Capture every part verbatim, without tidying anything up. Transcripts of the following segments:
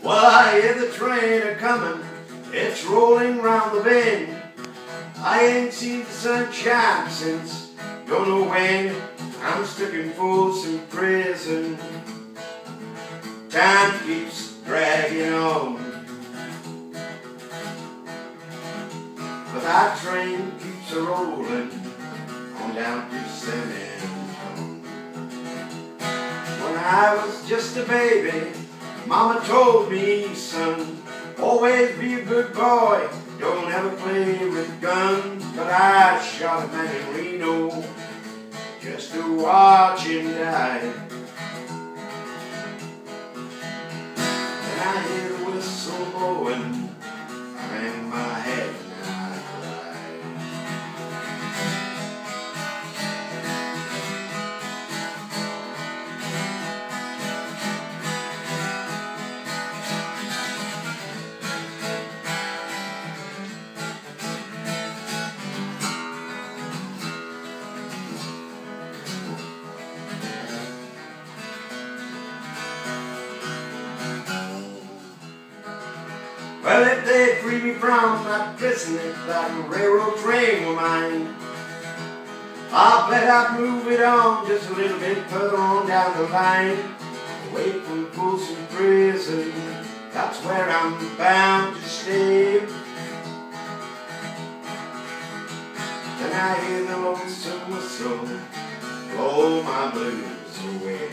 Well, I hear the train a-comin', it's rolling round the bend. I ain't seen the sunshine since don't know when. I'm stuck in Folsom Prison. Time keeps dragging on, but that train keeps a-rolling on down to San Antonio. When I was just a baby, Mama told me, son, always be a good boy, don't ever play with guns. But I shot a man in Reno just to watch him die. And I hear the whistle blowing, I'm in my head and I cry. Well, if they free me from that prison, if that railroad train were mine, I'll bet I'd move it on just a little bit further on down the line. Away from Folsom Prison, that's where I'm bound to stay. Then I hear the lonesome whistle blow my blues away.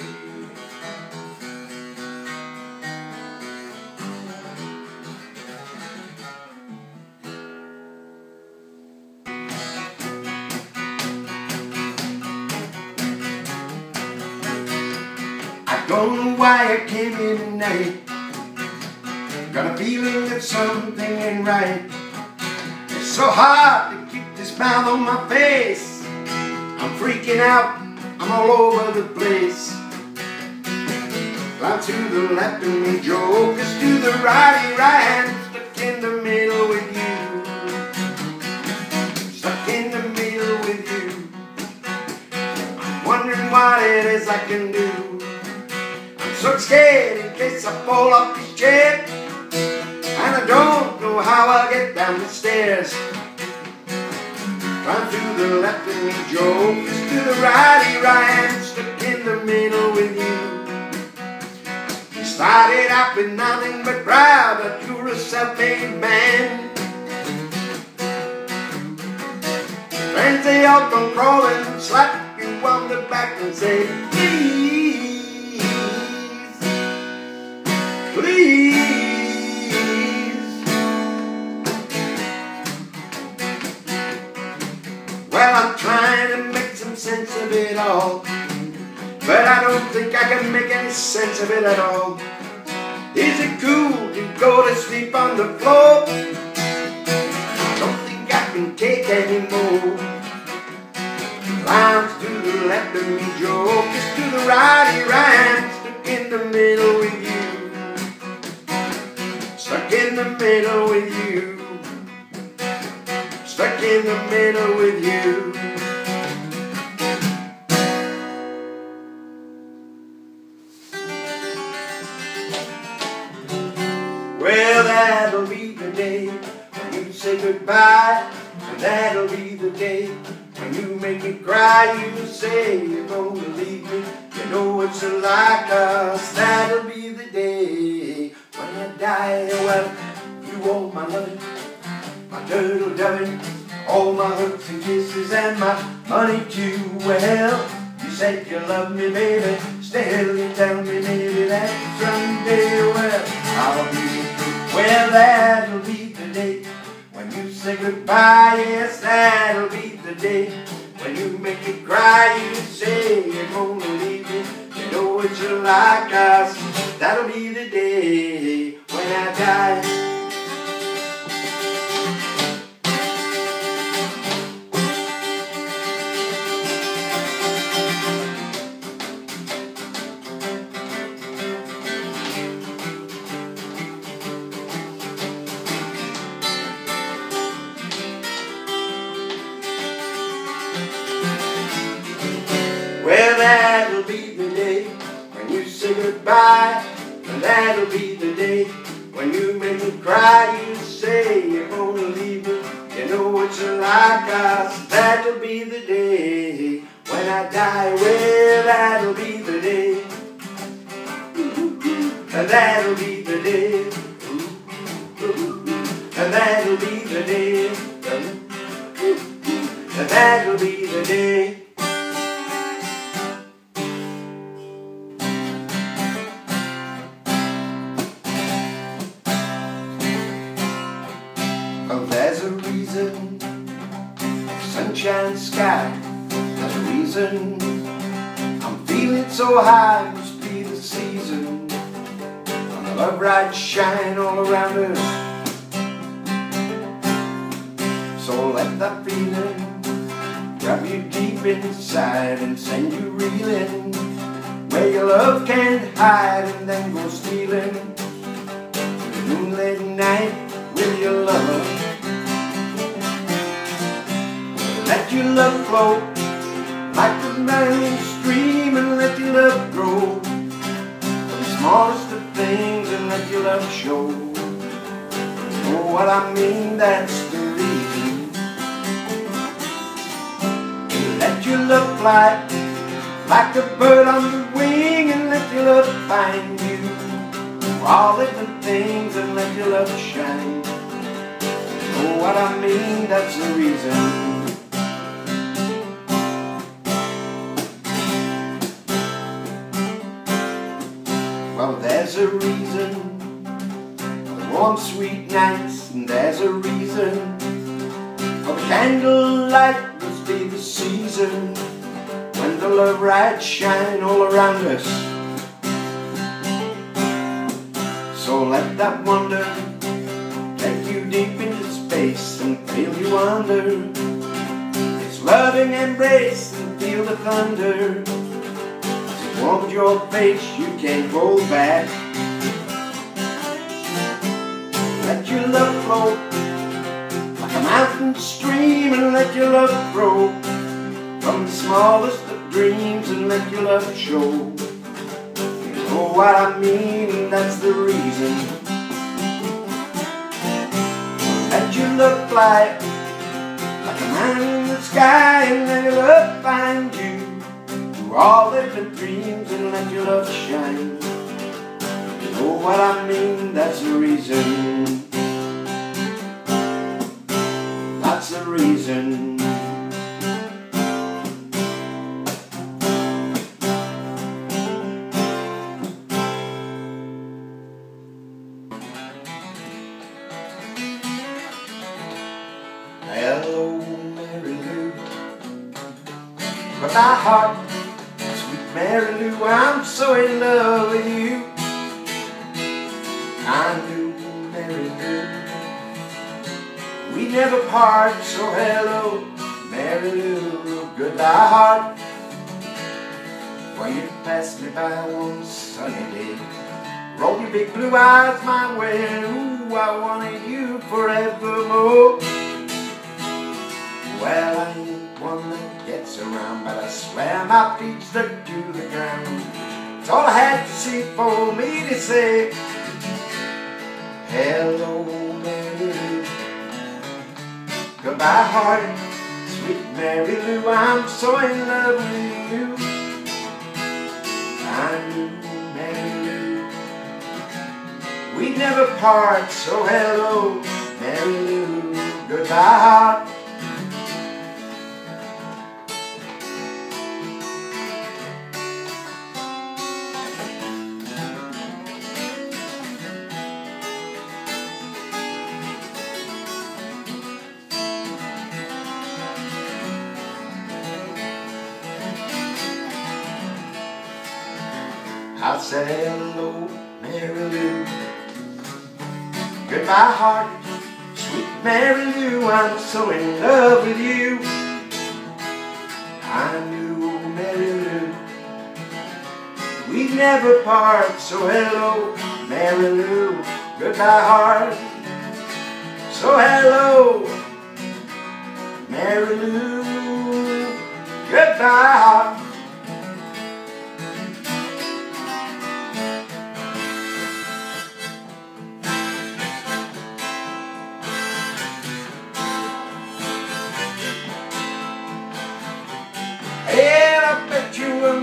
I don't know why I came here tonight. Got a feeling that something ain't right. It's so hard to keep this smile on my face. I'm freaking out, I'm all over the place. Fly to the left of me, jokers to the righty right. Stuck in the middle with you. Stuck in the middle with you. I'm wondering what it is I can do. So scared in case I fall off this chair, and I don't know how I'll get down the stairs. Climb to the left of me, Joe, just to the righty right, stuck in the middle with you. You started out with nothing but pride, but you're a self-made man. Friends, they all come crawling, slap you on the back and say, please. Please. Well, I'm trying to make some sense of it all, but I don't think I can make any sense of it at all. Is it cool to go to sleep on the floor? I don't think I can take anymore. Lounge to the left of me, Joe, just to the righty right, stuck in the middle with you. Stuck in the middle with you. Stuck in the middle with you. Well, that'll be the day when you say goodbye, and that'll be the day when you make me cry. You say you're gonna leave me, you know it's like us. That'll be the day when I die. Well, you owe my loving, my turtle doving, all my hugs and kisses and my money too. Well, you said you love me, baby, still you tell me maybe that someday. Well, I'll be, well, that'll be the day when you say goodbye. Yes, that'll be the day when you make me cry. You say you're gonna leave me, you know it's like us. That'll be the day when I die. Well, that'll be the day when you say goodbye. that'll be the day. When I die, well, that'll be the day. And that'll be the day. And that'll be the day. And that'll be the day. Oh, there's a reason, sunshine sky. There's a reason I'm feeling so high. Must be the season when the love lights shine all around us. So let that feeling grab you deep inside and send you reeling where your love can't hide, and then go stealing to the moonlit night with your lover. Let your love flow like the burning stream, and let your love grow from the smallest of things, and let your love show. You know what I mean? That's the reason. Let your love fly like a bird on the wing, and let your love find you for all different things, and let your love shine. You know what I mean? That's the reason. Well, there's a reason for the warm, sweet nights, and there's a reason for the candlelight. Must be the season when the love lights shine all around us. So let that wonder take you deep into space and feel you under its loving embrace, and feel the thunder. Warmed your face, you can't go back. Let your love flow like a mountain stream, and let your love grow from the smallest of dreams, and let your love show. You know what I mean? That's the reason. Let your love fly like a man in the sky, and let your love find you all different dreams, and let your love shine. You know what I mean? That's the reason. That's the reason. Hello, Mary Lou, but my heart, Mary Lou, I'm so in love with you. I knew, Mary Lou, we never part, so hello, Mary Lou, goodbye heart. Well, you passed me by one sunny day, rolled your big blue eyes my way, ooh, I wanted you forevermore. Well, I ain't one that gets around, but I swear my feet stuck to the ground. It's all I had to see for me to say, hello, Mary Lou, goodbye heart, sweet Mary Lou, I'm so in love with you. I knew, Mary Lou, we'd never part, so hello, Mary Lou, goodbye heart. I said hello, Mary Lou, goodbye heart, sweet Mary Lou, I'm so in love with you. I knew, Mary Lou, we'd never part, so hello, Mary Lou, goodbye heart. So hello, Mary Lou, goodbye heart.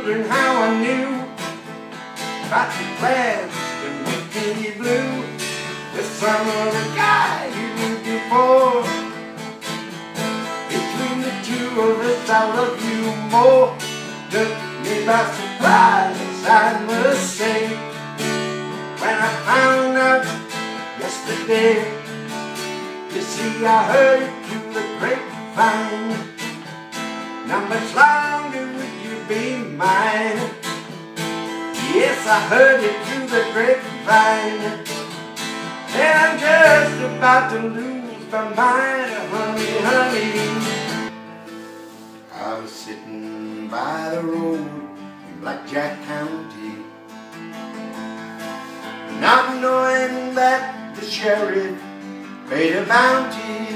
wondering how I knew about your plans to make me blue. The son of the guy you knew before. Between the two of us, I love you more. Took me by surprise, I must say, when I found out yesterday. You see, I heard it through the grapevine. How much longer would you be mine? Yes, I heard it through the grapevine. And I'm just about to lose my mind, honey, honey. I was sitting by the road in Blackjack County, not knowing that the sheriff paid a bounty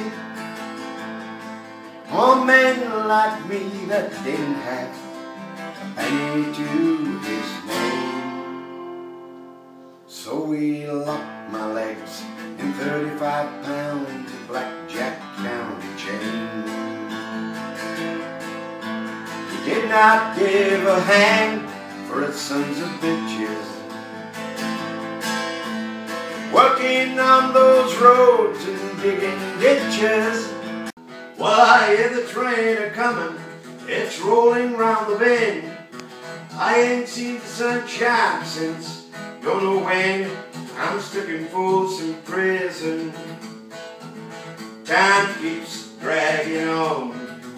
on men like me that didn't have a penny to his name. So we locked my legs in thirty-five pounds of Blackjack County chain. He did not give a hang for his sons of bitches working on those roads and digging ditches. Well, I hear the train a-comin', it's rolling round the bend. I ain't seen the sunshine since don't know when. I'm stuck in Folsom Prison. Time keeps dragging on,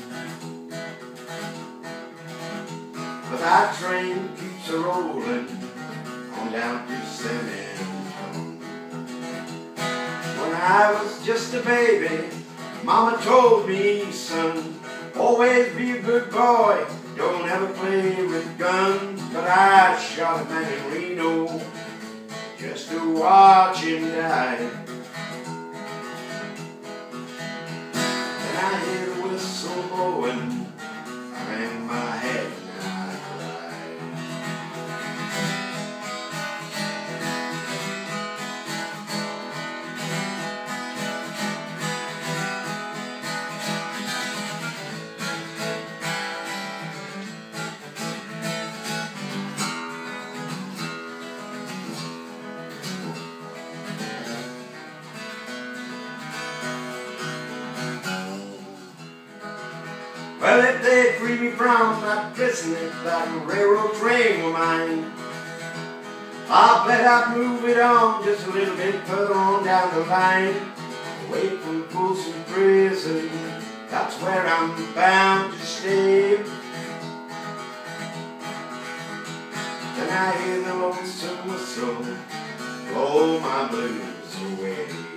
but that train keeps a-rollin' on down to San Antonio. When I was just a baby, Mama told me, son, always be a good boy, don't ever play with guns. But I shot a man in Reno just to watch him die. And I hear the whistle blowing, I hang my head and I cry. Well, if they free me from that prison, if that railroad train were mine, I'll bet I'd move it on just a little bit further on down the line, away from Folsom Prison. That's where I'm bound to stay. Then I hear the lonesome whistle blow my blues away.